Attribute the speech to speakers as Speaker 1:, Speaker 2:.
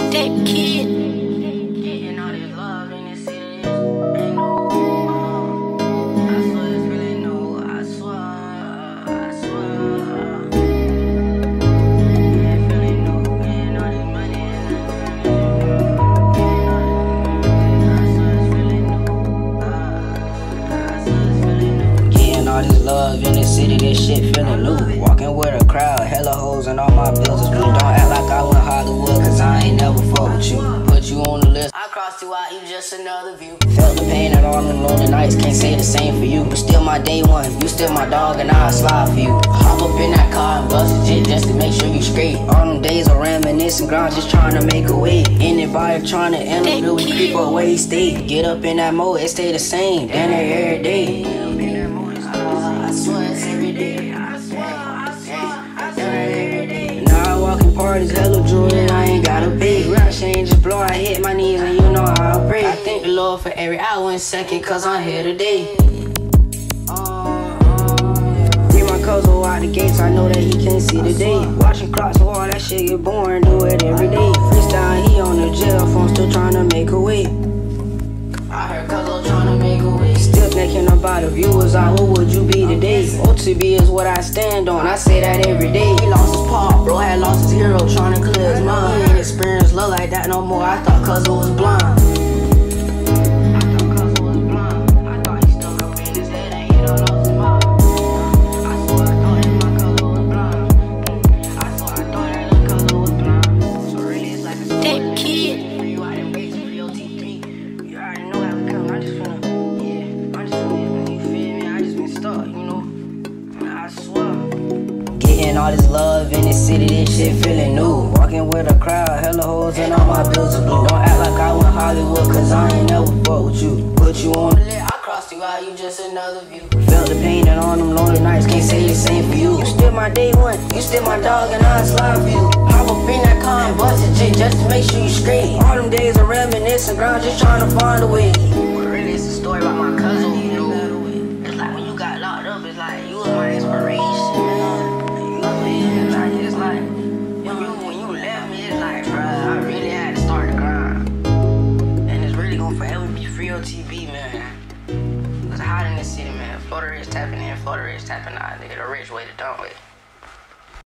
Speaker 1: That kid.
Speaker 2: Getting all this love in this city, ain't no I swear it's really no, I swear. Yeah, feeling no, getting all this money I swear it's really no, I swear it's really no. Getting all this love in this city, this shit feeling new. Walking with a crowd, hella hoes and all my bills is blue. Don't act like I went Hollywood, cause I ain't never fuck with you. Put you on the list, I crossed you out, you just another view. Felt the pain and all them lonely nights, can't say the same for you. But still my day one, you still my dog and I'll slide for you. Hop up in that car and bust a jit just to make sure you straight. All them days of reminiscing, grind just trying to make a way. Anybody trying to interview, we creep up where he stay. Get up in that mode, it stay the same, damn near every day. I swear it's every day. Now I walk in parties, hella jewelry, I ain't gotta pay. Rap chain just blow, I hit my knees and you know how I pray. I thank the Lord for every hour and second, cause I'm here today. Free my cousin out the gates, I know that he can't see the day. Watching clocks and all that shit get boring, do it every day. Freestyle, he on the jail phone, still trying to make a way. I heard Cuzzo trying to make a way. Still thinking about the viewers, who would you be today? OTB is what I stand on, I say that every day. He lost his paw, bro had lost his hero, trying to clear his mind. He ain't experienced love like that no more, I thought Cuzzo was blind. I thought Cuzzo was blind. I thought he stuck up in his head and he done lost his mind. I swear I thought that my Cuzzo was blind. I swear I thought that little Cuzzo was blind. So really it's like a story.
Speaker 1: That kid.
Speaker 2: You out there waiting for your T3. You already know how it come. I just finna, you feel me? I just been stuck, you know. I swear. Getting all this love in this city, this shit feeling new. Walking with a crowd, hella hoes and all my bills are blue. Don't act like I went Hollywood, cause I ain't never fuck with you. Put you on the list, I crossed you out, you just another view. Felt the pain and all them lonely nights, can't say the same for you. You still my day one, you still my dog and I'll slide for you. Hop up in that car and bust a jit just to make sure you straight. All them days of reminiscing, ground just trying to find a way. But really it's a story about my cousin, you know. It's like when you got locked up, it's like you was my inspiration. It's like when you left me, it's like, bruh, I really had to start the grind. And it's really gonna forever be free on TV, man. It's hot in this city, man. Flawda rich tapping in, Flawda rich tapping out. Nigga, the rich way to dump it.